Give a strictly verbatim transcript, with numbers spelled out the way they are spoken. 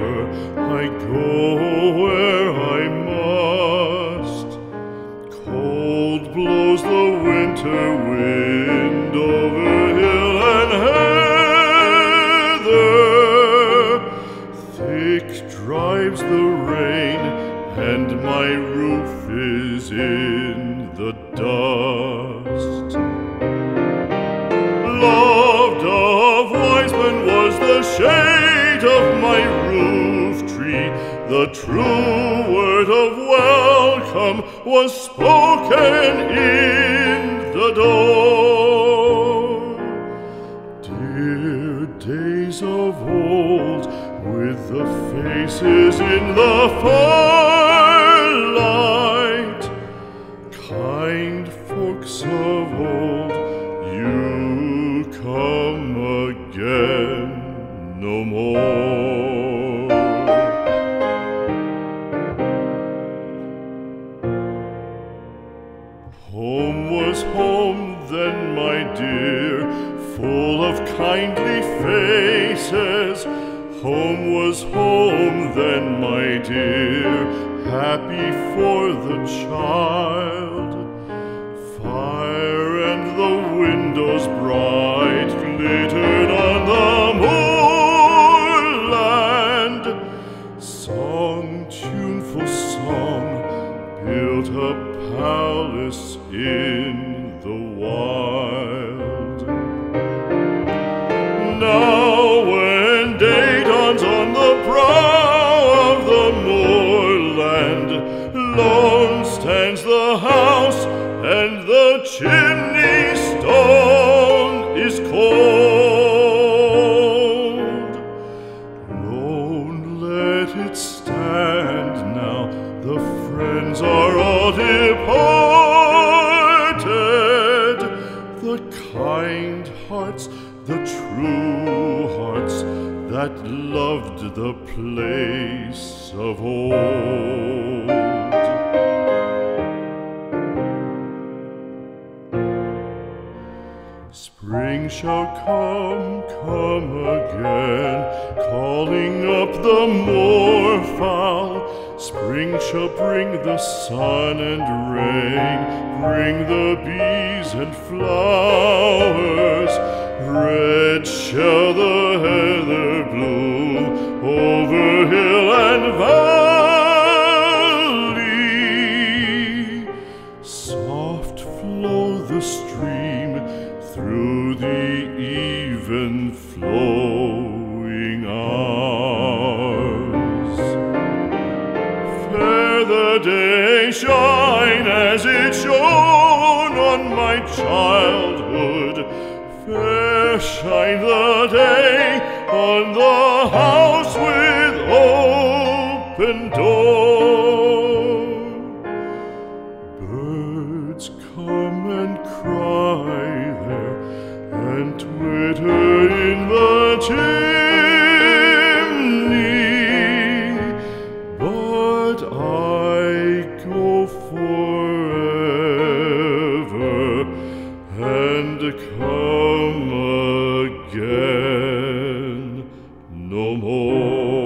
forever. I go where I must. Cold blows the winter wind over hill and heather. Thick drives the rain, and my roof is in the dust. Loved of wise men was the shade of my roof tree. The true word of welcome was spoken in the door. Dear days of old, with the faces in the firelight, kind folks of old, you come again no more. Home was home then, my dear, full of kindly faces. Home was home then, my dear, happy for the child. Fire and the windows bright glittered on the moorland. Song, tuneful song, built a palace in the wild. Now when day dawns on the brow of the moorland, lone stands the house, and the chimney stone is cold. Lone, let it stand now, the friends are all departed. The kind hearts, the true hearts, that loved the place of old. Spring shall come, come again, calling up the moorfowl. Spring shall bring the sun and rain, bring the bees and flowers. Red shall the heather bloom over hill and valley. Soft flow the stream through the even flowing hours. Fair the day shine as it shone on my childhood. Fair shine the day on the house with open door. Birds come and cry there, and twitter in the chimney, but I go forever and come again no more.